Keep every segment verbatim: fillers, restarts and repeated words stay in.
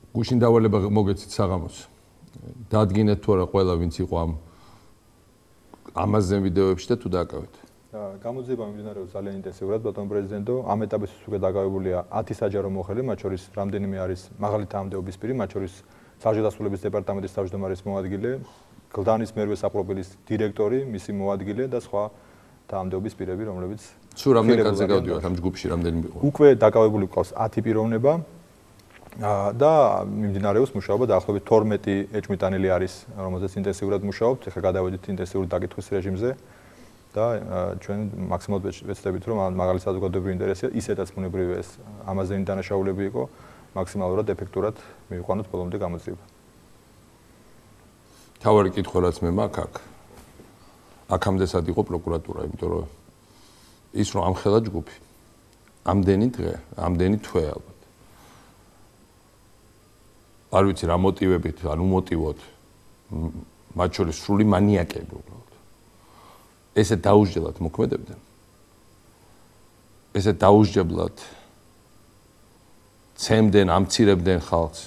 გუშინ დავალება მოგეცით საღამოს. დადგინეთ თუ არა ყველა ვინც იყო ამ ამაზე ვიდეოებში და თუ დააკავეთ. გამოძიება მიმდინარეობს ძალიან ინტენსიურად, ბატონო პრეზიდენტო. ამ ეტაპის უკვე დაკავებულია ათი საჯარო მოხელე, მათ შორის რამდენიმე არის მაღალი თანამდებობის პირი, მათ შორის საბჭოთა დეპარტამენტის თავმჯდომარის მოადგილე, გლდანის მერვე საპროფილის დირექტორი, მისი მოადგილე და სხვა თანამდებობის პირები, რომლებიც სულ რამდენი კაცი გავდივართ ამ ჯგუფში, რამდენი იყო? უკვე დაკავებული გვყავს ათი პიროვნება და მიმდინარეობს მუშაობა დაახლოებით თორმეტი ეჭვმიტანილი არის, რომელზეც ინტენსიურად მუშაობთ. ეხლა გადავედით ინტენსიური დაკითხვის რეჟიმზე და ჩვენ მაქსიმალურად ვეცდებით, რომ მაღალი საზოგადოებრივი ინტერესია, ისედაც ბუნებრივია ეს ამაზენი დანაშაულები იყო, მაქსიმალურად ეფექტურად მივიყვანოთ ბოლომდე გამოძიება. თავარი კითხვა რაც მე მაქვს აქ. აქამდე სად იყო პროკურატურა, იმიტომ რომ ის რომ ამხელა ჯგუფი. ამდენი დღე, ამდენი თვე ალბათ. არ ვიცი რა მოტივებით, ანუ მოტივოთ მათ შორის სრული მანიაკები უბრალოდ. ესე დაუსჯელად მოქმედებდნენ. ესე დაუსჯებლად ცემდნენ, ამცირებდნენ ხალხს.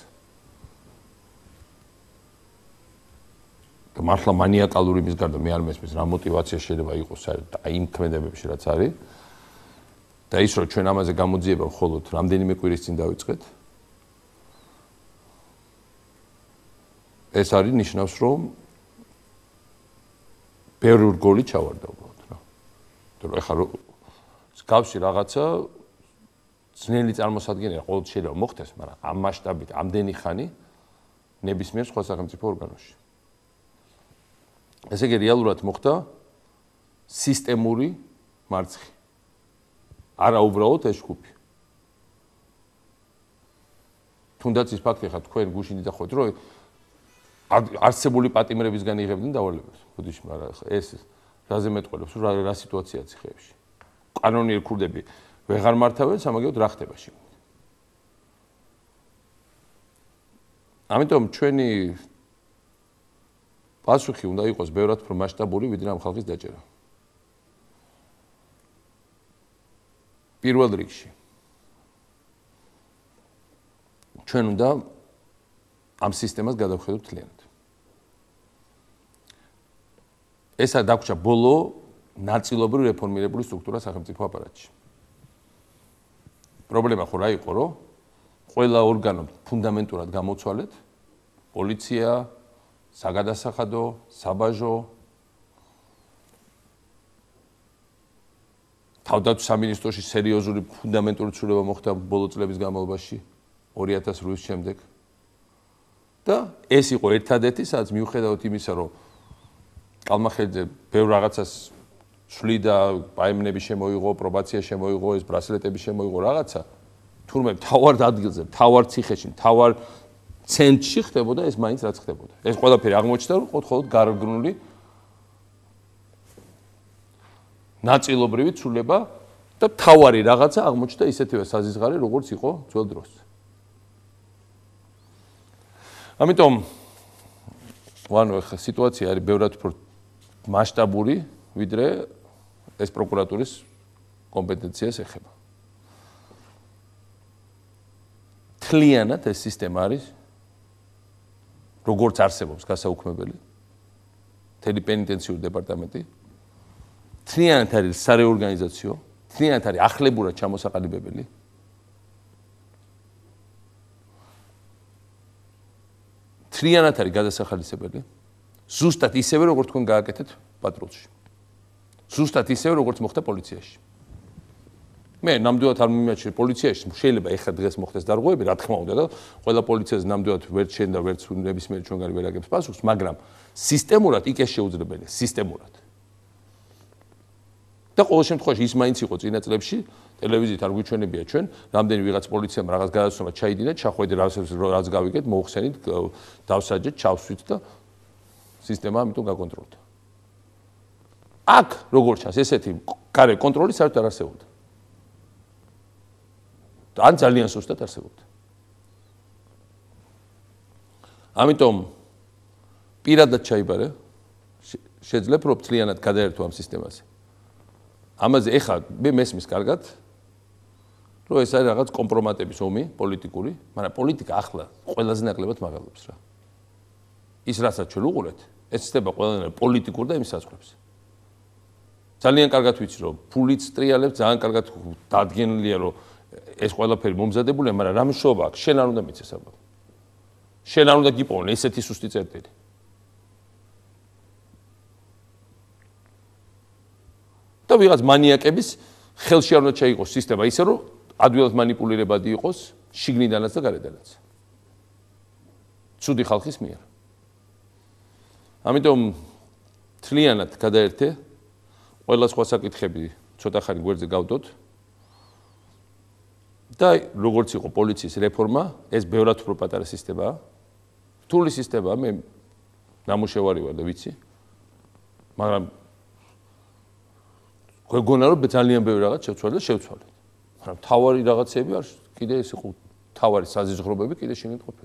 და მართლა მანიაკალური იმის გარდა მე არ მესმის რა მოტივაცია შეიძლება იყოს საერთოდ აი იმ ქმედებებში რაც არის. და ის რომ ჩვენ ამაზე გამოძიება მხოლოდ რამდენიმე კვირის წინ დავიწყეთ. ეს არის ნიშნავს რომ ბევრი რგოლი ჩავარდა უბრალოდ რა. იმიტომ რომ ეხლა მსგავსი რაღაცა ძნელი წარმოსადგენია ყოველ შეიძლება მოხდეს, მაგრამ ამ მასშტაბით ამდენი ხანი ნებისმიერ სხვა სახელმწიფო ორგანოში. ესე იგი რეალურად მოხდა სისტემური მარცხი. არა უბრალოდ ეს ჯგუფი. თუნდაც ის ფაქტი ხა თქვენ გუშინ დახოთ რომ არსებული პატიმრებისგან იღებდნენ დავალებას. ბუდიში, მაგრამ ეს რაზე მეტყველებს, რა რა სიტუაციაა ციხეებში. კანონიერ ქურდები ვეღარ მართავენ, სამაგიეროდ რა ხდება შიგნით. ამიტომ ჩვენი პასუხი უნდა იყოს ბევრად უფრო მასშტაბური, ვიდრე ამ ხალხის დაჭერა. პირველ რიგში ჩვენ უნდა ამ სისტემას გადავხედოთ მთლიანად. ესა დაგვრჩა ბოლო ნაწილობრივ რეფორმირებული სტრუქტურა სახელმწიფო აპარატში. პრობლემა ხო რა იყო, რომ ყველა ორგანო ფუნდამენტურად გამოცვალეთ, პოლიცია, საგადასახადო, საბაჟო, თავდაცვის სამინისტროში სერიოზული ფუნდამენტური ცვლილება მოხდა ბოლო წლების განმავლობაში ორი ათას რვის შემდეგ. და ეს იყო ერთადერთი, სადაც მიუხედავად იმისა, რომ კალმახელიძე ბევრ რაღაცას ცვლიდა, პაემნები შემოიღო, პრობაცია შემოიღო, ეს ბრასლეტები შემოიღო რაღაცა, თურმე მთავარ ადგილზე, მთავარ ციხეში, მთავარ ცენტრში ხდებოდა ეს მაინც რაც ხდებოდა. ეს ყველაფერი აღმოჩნდა, რომ მხოლოდ გარეგნული ნაწილობრივი ცვლილება და მთავარი რაღაცა აღმოჩნდა ისეთივე საზიზღარი, როგორც იყო ძველ დროს. ამიტომ ვანო ახლა სიტუაცია არის ბევრად უფრო მასშტაბური, ვიდრე ეს პროკურატურის კომპეტენციას ეხება. თლიანად ეს სისტემა არის როგორც არსებობს გასაუქმებელი, მთელი პენიტენციური დეპარტამენტი, თლიანად არის სარეორგანიზაციო, თლიანად არის ახლებურად ჩამოსაყალიბებელი. თლიანად არის გადასახალისებელი, ზუსტად ისევე როგორც თქვენ გააკეთეთ პატრულში. ზუსტად ისევე როგორც მოხდა პოლიციაში. მე ნამდვილად არ მიმაჩნია პოლიციაში შეიძლება ეხლა დღეს მოხდეს დარღვევები, რა თქმა უნდა და ყველა პოლიციაზე ნამდვილად ვერ შენ და ვერც ნებისმიერ ჩვენგანი ვერ აგებს პასუხს, მაგრამ სისტემურად იქ ეს შეუძლებელია, სისტემურად. და ყოველ შემთხვევაში ის მაინც იყო წინა წლებში ტელევიზიით არ გვიჩვენებია ჩვენ, რამდენი ვიღაც პოლიციამ რაღაც გადაცემა ჩაიდინეთ, ჩახვედით რაც გავიგეთ, მოუხსენით, დავსაჯეთ, ჩავსვით და სისტემა ამიტომ გაკონტროლდა. აქ როგორც ჩანს, ესეთი გარე კონტროლი საერთოდ არ არსებობდა. ან ძალიან სუსტად არსებობდა. ამიტომ პირადად ჩაიბარე, შეძლებ რომ მთლიანად გადაერთო ამ სისტემაზე. ამაზე ეხლა მე მესმის კარგად, რომ ეს არის რაღაც კომპრომატების ომი პოლიტიკური, მაგრამ პოლიტიკა ახლა ყველაზე ნაკლებად მაღალობს რა. ის რასაც ჩვენ უყურეთ, ეს ხდება ყველანაირ პოლიტიკურ და იმის საზღვრებს. ძალიან კარგად ვიცი, რომ ფულიც ტრიალებს, ძალიან კარგად დადგენილია, რომ ეს ყველაფერი მომზადებულია, მაგრამ რა მნიშვნელობა აქვს? შენ არ უნდა მიცეს ალბათ. შენ არ უნდა გიპოვნე ესეთი სუსტი წერტილი. და ვიღაც მანიაკების ხელში არ უნდა ჩაიყოს სისტემა ისე, რომ ადვილად მანიპულირებადი იყოს შიგნიდანაც და გარედანაც. ცუდი ხალხის მიერ. ამიტომ თლიანად გადაერთე ყველა სხვა საკითხები ცოტა ხანი გვერდზე გავდოთ და როგორც იყო პოლიციის რეფორმა, ეს ბევრად უფრო პატარა სისტემაა. რთული სისტემაა, მე ნამუშევარი ვარ და ვიცი. მაგრამ გვეგონა რომ ძალიან ბევრი რაღაც შევცვალეთ და შევცვალეთ. მაგრამ თავარი რაღაცები არ კიდე ეს იყო თავარი საზღვრებები კიდე შეგეთ ყოფილა.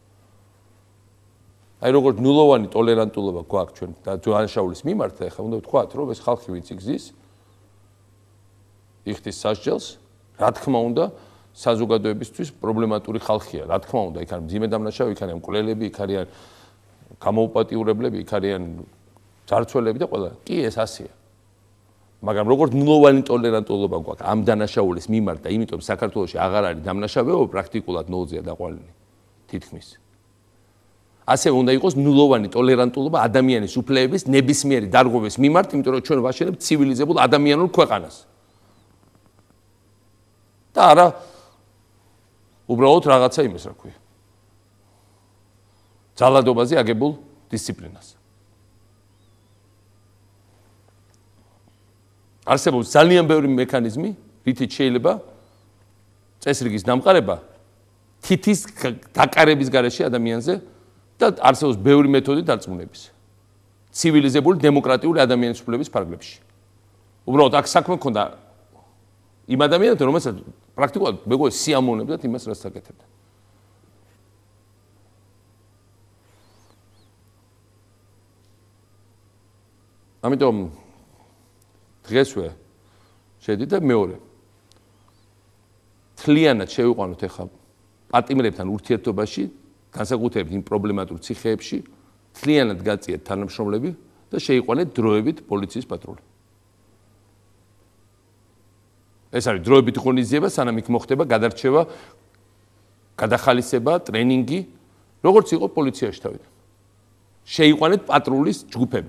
აი როგორც ნულოვანი ტოლერანტულობა გვაქვს ჩვენ და დანაშაულის მიმართ, ახლა უნდა ვთქვათ, რომ ეს ხალხი ვინც იგზის იხდის სასჯელს, რა თქმა უნდა, საზოგადოებისთვის პრობლემატური ხალხია. რა თქმა უნდა, იქ არის მძიმე დამნაშავე, იქ არიან მკვლელები, იქ არიან გამოუპატიურებლები, იქ არიან ძარცველები და ყველა. კი, ეს ასეა. მაგრამ როგორც ნულოვანი ტოლერანტულობა გვაქვს ამ დანაშაულის მიმართ და იმიტომ საქართველოში აღარ არის დამნაშავეობა პრაქტიკულად ნულზეა დაყვანილი თითქმის. ასე უნდა იყოს ნულოვანი ტოლერანტულობა ადამიანის უფლებების ნებისმიერი დარღვევის მიმართ, იმიტომ რომ ჩვენ ვაშენებთ ცივილიზებულ ადამიანურ ქვეყანას. და არა უბრალოდ რაღაცა იმის რა ქვია. ძალადობაზე აგებულ დისციპლინას. არსებობს ძალიან ბევრი მექანიზმი, რითიც შეიძლება წესრიგის დამყარება თითის დაკარების გარეშე ადამიანზე და არსებობს ბევრი მეთოდი დარწმუნების. ცივილიზებული დემოკრატიული ადამიანის უფლების ფარგლებში. უბრალოდ აქ საქმე ქონდა იმ ადამიანებთან, რომელსაც პრაქტიკულად მეგონა სიამოვნებდათ იმას, რაც აკეთებდა. ამიტომ დღესვე შედი და მეორე. თლიანად შევიყვანოთ ახლა პატიმრებთან ურთიერთობაში, განსაკუთრებით იმ პრობლემატურ ციხეებში, თლიანად გაწიეთ თანამშრომლები და შეიყვანეთ დროებით პოლიციის პატრული. ეს არის დროებით ღონისძიება, სანამ იქ მოხდება გადარჩევა, გადახალისება, ტრენინგი, როგორც იყო პოლიციაში თავიდან. შეიყვანეთ პატრულის ჯგუფები.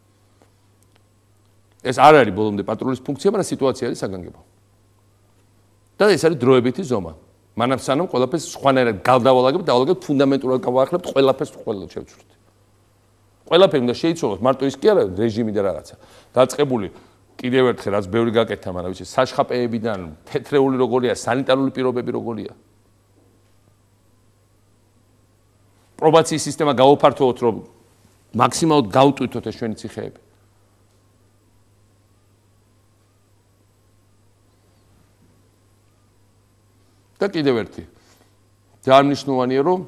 ეს არ არის ბოლომდე პატრულის ფუნქცია, მაგრამ სიტუაცია არის საგანგებო. და ეს არის დროებითი ზომა. მანამ სანამ ყველაფერს სხვანაირად გავდავალაგებთ, დავალაგებთ ფუნდამენტურად გავაახლებთ, ყველაფერს ყველად შევცვლით. ყველაფერი უნდა შეიცვალოს, მარტო ის კი არა რეჟიმი და რაღაცა. დაწყებული კიდევ ერთხელ რაც ბევრი გაკეთა, მაგრამ ვიცი, საშხაპეებიდან, თეთრეული როგორია, სანიტარული პირობები როგორია. პრობაციის სისტემა გავუფართოვოთ, რომ მაქსიმალურად გავტვირთოთ ეს ჩვენი ციხეები. და კიდევ ერთი. ძალიან მნიშვნელოვანია, რომ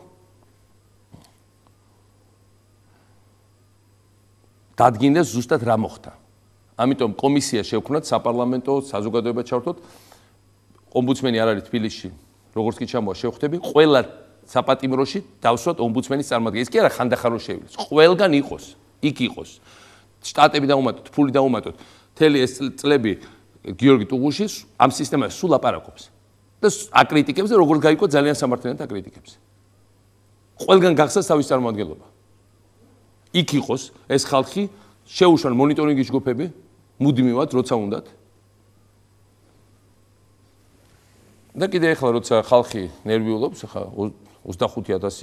დადგინდეს ზუსტად რა მოხდა. ამიტომ კომისია შევქმნათ, საპარლამენტო, საზოგადოება ჩავთოთ. ომბუდსმენი არ არის თბილისში, როგორც კი ჩამოვა შევხვდები, ყველა საპატიმროში დავსვათ ომბუდსმენის წარმომადგენელს. ის კი არა ხანდახან რო შევიდეს, ყველგან იყოს, იქ იყოს. შტატები დაუმატოთ, ფული დაუმატოთ. მთელი ეს წლები გიორგი ტუღუში ამ სისტემას სულ აპარაკობს. და აკრიტიკებს და როგორც გაიგო ძალიან სამართლიანად აკრიტიკებს. ყველგან გახსას თავის წარმომადგენლობა. იქ იყოს ეს ხალხი, შეუშვან მონიტორინგის ჯგუფები, მუდმივად, როცა უნდათ. და კიდე ახლა როცა ხალხი ნერვიულობს, ახლა ოცდახუთი ათასი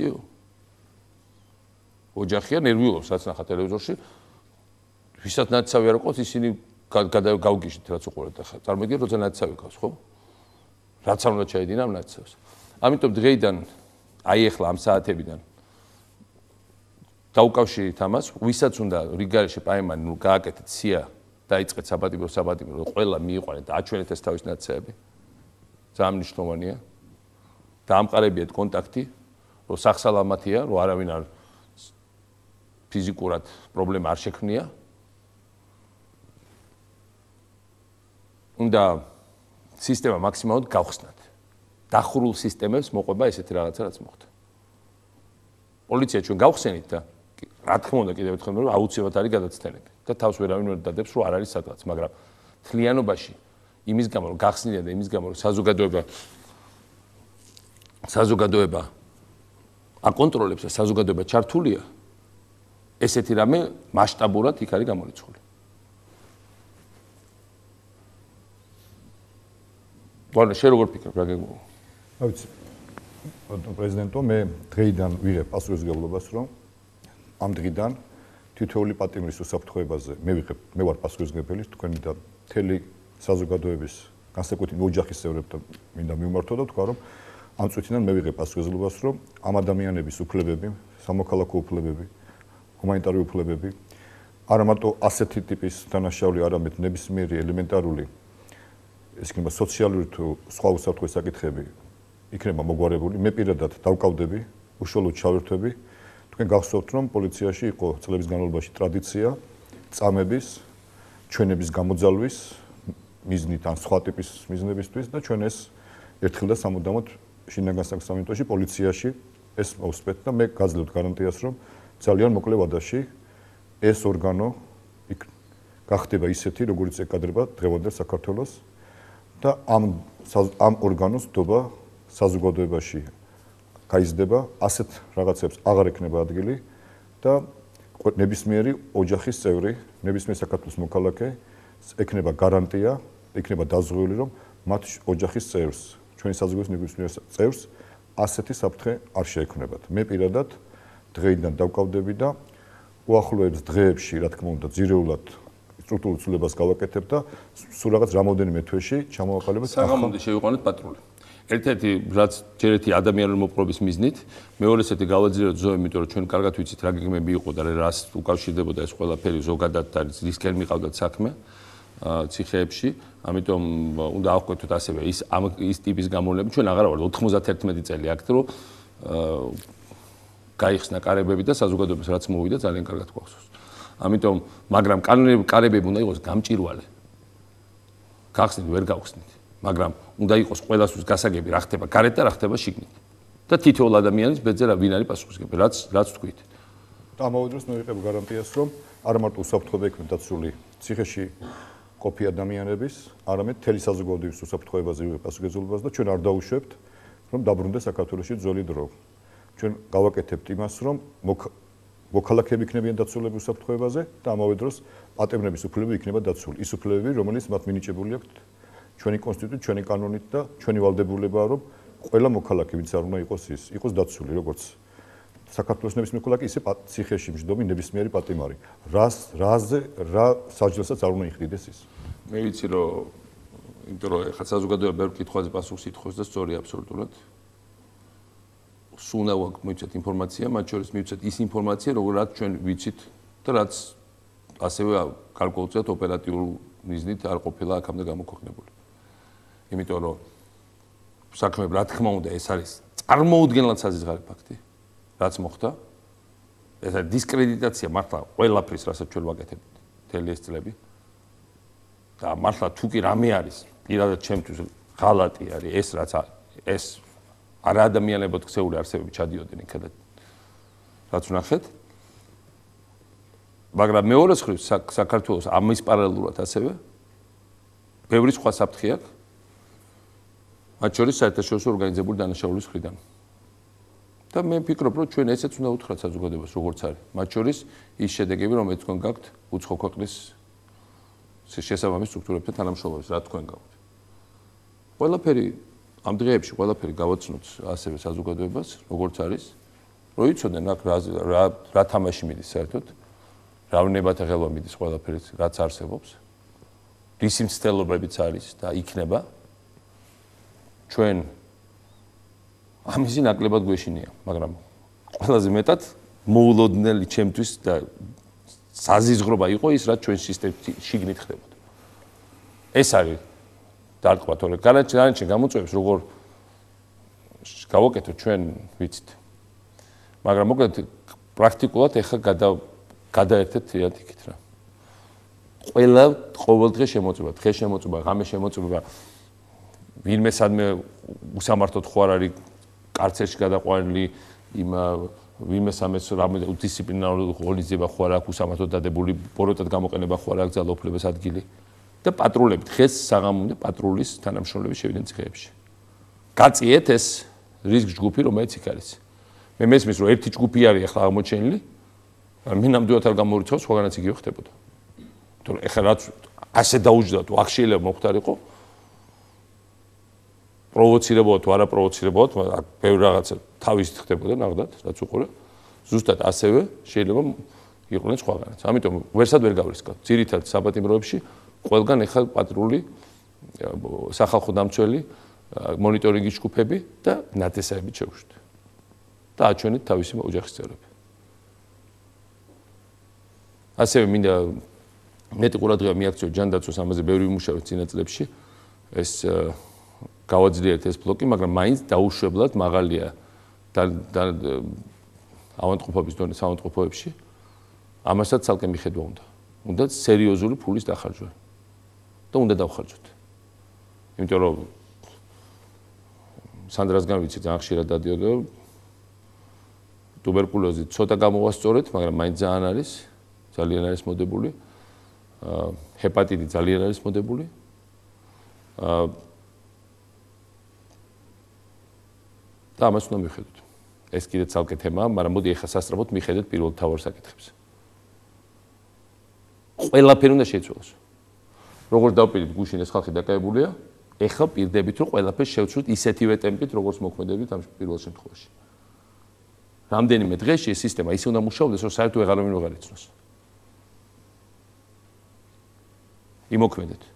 ოჯახია ნერვიულობს, რაც ნახა ტელევიზორში. ვისაც ნაცავი არ ყავს, ისინი გავგიშით, რაც უყურებთ ახლა. წარმოგიდგენთ, როცა ნაცავი ყავს, ხო? რაც არ უნდა ჩაედინა ამ ნაცავს. ამიტომ დღეიდან, აი ახლა ამ საათებიდან დაუკავშირით ამას, ვისაც უნდა რიგარეში პაემანი, ნუ გააკეთეთ სია, დაიწყეთ საპატიმრო საპატიმრო, ყველა მიიყვანეთ და აჩვენეთ ეს თავის ნაცავები. ძალიან მნიშვნელოვანია. დაამყარებიეთ კონტაქტი, რომ სახსალამათია, რომ არავინ არ ფიზიკურად პრობლემა არ შექმნია. უნდა სისტემა მაქსიმალურად გავხსნათ. დახურულ სისტემებს მოყვება ესეთი რაღაცა რაც მოხდა. პოლიცია ჩვენ გავხსენით და რა თქმა უნდა კიდევ ერთხელ რომ აუცილებლად არის გადაცდენები და თავს ვერავინ ვერ დადებს რომ არ არის სადღაც, მაგრამ თლიანობაში იმის გამო რომ გახსნილია და იმის გამო რომ საზოგადოება საზოგადოება აკონტროლებს და საზოგადოება ჩართულია, ესეთი რამე მასშტაბურად იქ არის გამორიცხული. ვარ შე როგორ ფიქრობ რა გეგმო? რა ვიცი. პრეზიდენტო, მე დღეიდან ვიღებ პასუხისმგებლობას, რომ ამ დღიდან თითოეული პატიმრის უსაფრთხოებაზე მე ვიღებ, მე ვარ პასუხისმგებელი თქვენი და მთელი საზოგადოების განსაკუთრებით ოჯახის წევრებთან მინდა მივმართო და თქვა, რომ ამ წუთიდან მე ვიღებ პასუხისმგებლობას, რომ ამ ადამიანების უფლებები, სამოქალაქო უფლებები, ჰუმანიტარული უფლებები, არა მარტო ასეთი ტიპის დანაშაული, არამედ ნებისმიერი ელემენტარული ეს იქნება სოციალური თუ სხვა უსაფრთხოების საკითხები იქნება მოგვარებული. მე პირადად დავკავდები, უშუალოდ ჩავერთვები. თქვენ გახსოვთ, რომ პოლიციაში იყო წლების განმავლობაში ტრადიცია წამების, ჩვენების გამოძალვის მიზნით ან სხვა ტიპის მიზნებისთვის და ჩვენ ეს ერთხელ და სამუდამოდ შინაგან საქმეებში პოლიციაში ეს მოვსწრეთ და მე გაძლევთ გარანტიას, რომ ძალიან მოკლე ვადაში ეს ორგანო იქ გახდება ისეთი, როგორიც ეკადრება დღევანდელ საქართველოს და ამ ამ ორგანოს დობა საზოგადოებაში გაიზრდება, ასეთ რაღაცებს აღარ ექნება ადგილი და ნებისმიერი ოჯახის წევრი, ნებისმიერი საქართველოს მოქალაქე ექნება გარანტია, ექნება დაზღვეული, რომ მათ ოჯახის წევრს, ჩვენი საზოგადოების ნებისმიერ წევრს ასეთი საფრთხე არ შეექმნებათ. მე პირადად დღეიდან დავკავდები და უახლოებს დღეებში, რა თქმა უნდა, ძირეულად სტრუქტურულ ცვლილებას გავაკეთებ და სულ რაღაც რამოდენიმე თვეში ჩამოვაყალიბებ. საღამომდე შევიყვანოთ პატრული. ერთ-ერთი რაც ჯერ ერთი ადამიანური მოპყრობის მიზნით, მეორეს ერთი გავაძლიეროთ ზოები, იმიტომ რომ ჩვენ კარგად ვიცით რა გეგმები იყო და რას უკავშირდებოდა ეს ყველაფერი ზოგადად და რისკენ მიყავდათ საქმე ციხეებში, ამიტომ უნდა ავყვეთოთ ასევე ის ამ ის ტიპის გამოვლენები. ჩვენ აღარა ვართ ოთხმოცდაერთმეტი წელი აქ, რომ გაიხსნა კარებები და საზოგადოებას რაც მოვიდა ძალიან კარგად გვახსოვს. ამიტომ მაგრამ კარებები უნდა იყოს გამჭირვალე. გახსნით ვერ გავხსნით, მაგრამ უნდა იყოს ყველასთვის გასაგები რა ხდება გარეთ და რა ხდება შიგნით. და თითოეულ ადამიანის ბედზე რა ვინ არის პასუხისმგებელი, რაც რაც თქვით. და ამავე დროს მე ვიღებ გარანტიას, რომ არა მარტო უსაფრთხოება ექნება დაცული ციხეში ყოფი ადამიანების, არამედ მთელი საზოგადოების უსაფრთხოებაზე ვიღებ პასუხისმგებლობას და ჩვენ არ დაუშვებთ, რომ დაბრუნდეს საქართველოში ძველი დრო. ჩვენ გავაკეთებთ იმას, რომ მოქალაქეები იქნებიან დაცულები უსაფრთხოებაზე და ამავე დროს პატიმრების უფლებები იქნება დაცული. ის უფლებები, რომელიც მათ მინიჭებული აქვთ ჩვენი კონსტიტუციით, ჩვენი კანონით და ჩვენი ვალდებულებაა, რომ ყველა მოქალაქე, ვინც არ უნდა იყოს ის, იყოს დაცული, როგორც საქართველოს ნებისმიერ მოქალაქე, ისე ციხეში მჯდომი ნებისმიერი პატიმარი. რას რაზე რა საჯელსაც არ უნდა იხდიდეს ის. მე ვიცი, რომ იმიტომ რომ ეხლა საზოგადოება ბევრ კითხვაზე პასუხს ითხოვს და სწორია აბსოლუტურად. სულ უნდა მივცეთ ინფორმაცია, მათ შორის მივცეთ ის ინფორმაცია, როგორც ჩვენ ვიცით და რაც ასევე გარკვეულწილად ოპერატიულ მიზნით არ ყოფილა აქამდე გამოქვეყნებული. იმიტომ რომ საქმე რა თქმა უნდა ეს არის წარმოუდგენლად საზღარი ფაქტი, რაც მოხდა. ეს არის დისკრედიტაცია მართლა ყველაფრის, რასაც ჩვენ ვაკეთებთ მთელი ეს წლები. და მართლა თუ კი რამე არის, პირადად ჩემთვის ღალატი არის ეს რაც ეს არაადამიანებად ქცეული არსებები ჩადიოდნენ იქადა რაც ვნახეთ. მაგრამ მეორე მხრივ საქართველოს ამის პარალელურად ასევე ბევრი სხვა საფრთხე აქვს. მათ შორის საერთაშორისო ორგანიზებული დანაშაულის მხრიდან. და მე ვფიქრობ, რომ ჩვენ ესეც უნდა უთხრათ საზოგადოებას, როგორც არის. მათ შორის ის შედეგები, რომელიც თქვენ გაქვთ უცხო ქვეყნის შესაბამის სტრუქტურებთან თანამშრომლობის, რა თქვენ გაქვთ. ყველაფერი ამ დღეებში ყველაფერი გავაცნოთ ასევე საზოგადოებას, როგორც არის, რომ იცოდნენ აქ რა რა თამაში მიდის საერთოდ, რა ვნებათა ხელვა მიდის ყველაფერი, რაც არსებობს, რის მცდელობებიც არის და იქნება. ჩვენ ამისი ნაკლებად გვეშინია, მაგრამ ყველაზე მეტად მოულოდნელი ჩემთვის და საზიზღრობა იყო ის, რაც ჩვენ სისტემაში შიგნით ხდებოდა. ეს არის დარტყმა, თორე განაჩენ გამოწვევებს როგორ გავაკეთოთ ჩვენ ვიცით. მაგრამ მოკლედ პრაქტიკულად ეხა გადა გადაერთეთ ერთად იქით რა. ყველა ყოველდღე შემოწმება, დღე შემოწმება, ღამე შემოწმება ვინმე სადმე უსამართოდ ხო არ არის კარცერში გადაყვანილი იმ ვინმე სამეს რამე დისციპლინარული ღონისძიება ხო არ აქვს უსამართოდ დადებული ბოროტად გამოყენება ხო არ აქვს ძალაუფლების ადგილი და პატრულები დღეს საღამომდე პატრულის თანამშრომლები შევიდნენ ციხეებში. გაწიეთ ეს რისკ ჯგუფი რომელიც იქ არის. მე მესმის რომ ერთი ჯგუფი არის ახლა აღმოჩენილი მე ნამდვილად არ გამორიცხავს სხვაგანაც იგივე ხდებოდა. თორე ახლა რაც ასე დაუჯდათ აქ შეიძლება მოხდარიყო პროვოცირებულად თუ არა პროვოცირებულად მაგრამ ბევრი რაღაცა თავისით ხდებოდა ნახდათ რაც უყურე ზუსტად ასევე შეიძლება იყვნენ სხვაგანაც. ამიტომ ვერსად ვერ გავრისკავთ. ძირითადად საპატიმროებში ყველგან ახლა პატრული სახალხო დამცველი მონიტორინგის ჯგუფები და ნათესაებით შევშვით. და აჩვენეთ თავისი ოჯახის წევრები. ასევე მინდა მეტი ყურადღება მიაქციოთ ჯანდაცვას ამაზე ბევრი ვიმუშავეთ წინა წლებში ეს გავაძლიერეთ ეს ბლოკი მაგრამ მაინც დაუშვებლად მაღალია და ავადმყოფობის დონის ავადმყოფოებში ამასაც ცალკე მიხედვა უნდა. უნდა სერიოზული ფულის დახარჯვა და უნდა დავხარჯოთ. იმიტომ რომ სანდრასგან ვიცი ძალიან ხშირად დადიოდა ტუბერკულოზი ცოტა გამოვასწორეთ მაგრამ მაინც ძალიან არის ძალიან არის მოდებული ჰეპატიტი ძალიან არის მოდებული და ამას უნდა მიხედოთ. ეს კიდე ცალკე თემაა, მაგრამ მოდი ახლა სასწრაფოდ მიხედეთ პირველ თავარ საკითხებს. ყველაფერი უნდა შეიცვალოს. როგორც დავპირდით გუშინ ეს ხალხი დაკავებულია, ეხლა პირდებით რომ ყველაფერს შევცვლით ისეთივე ტემპით, როგორც მოქმედებით ამ პირველ შემთხვევაში. რამდენიმე დღეში ეს სისტემა ისე უნდა მუშაობდეს, რომ საერთოდ აღარ ვინ ვეღარ იცნოს. იმოქმედეთ.